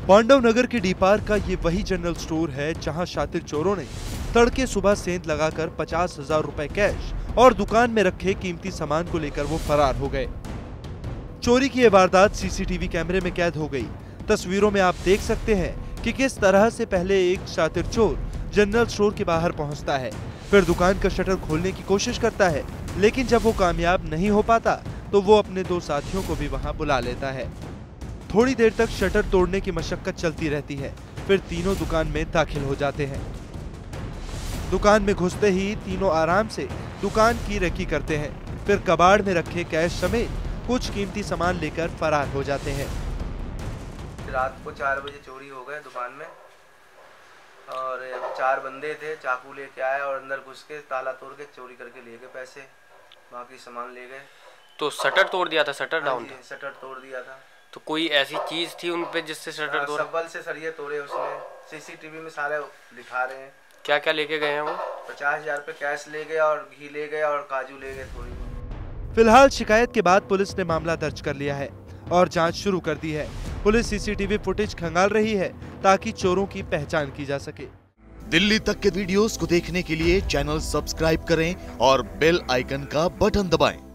पांडव नगर के D park का ये वही जनरल स्टोर है जहां शातिर चोरों ने तड़के सुबह सेंध लगाकर 50,000 रुपए कैश और दुकान में रखे कीमती सामान को लेकर वो फरार हो गए। चोरी की ये वारदात सीसीटीवी कैमरे में कैद हो गई। तस्वीरों में आप देख सकते हैं कि किस तरह से पहले एक शातिर चोर जनरल स्टोर के बाहर पहुंचता है, फिर दुकान का शटर खोलने की कोशिश करता है, लेकिन जब वो कामयाब नहीं हो पाता तो वो अपने दो साथियों को भी वहां बुला लेता है। थोड़ी देर तक शटर तोड़ने की मशक्कत चलती रहती है, फिर तीनों दुकान में दाखिल हो जाते हैं। दुकान में घुसते ही तीनों आराम से दुकान की रेकी करते हैं, फिर कबाड़ में रखे कैश समेत कुछ कीमती सामान लेकर फरार हो जाते हैं। रात को 4 बजे चोरी हो गए दुकान में और 4 बंदे थे, चाकू लेके आए और अंदर घुस के ताला तोड़ के चोरी करके ले गए पैसे, बाकी सामान ले गए। तो शटर तोड़ दिया था? शटर डाउन था? शटर तोड़ दिया था। तो कोई ऐसी चीज थी उन पे जिससे शटर तोड़ा? सब्बल से सरिये तोड़े उसने, सीसीटीवी में सारे दिखा रहे हैं। क्या क्या लेके गए हैं वो? 50,000 रुपए कैश ले गए और घी ले गए और काजू ले गए थोड़ी। फिलहाल शिकायत के बाद पुलिस ने मामला दर्ज कर लिया है और जांच शुरू कर दी है। पुलिस सीसीटीवी फुटेज खंगाल रही है ताकि चोरों की पहचान की जा सके। दिल्ली तक के वीडियोस को देखने के लिए चैनल सब्सक्राइब करें और बेल आइकन का बटन दबाएं।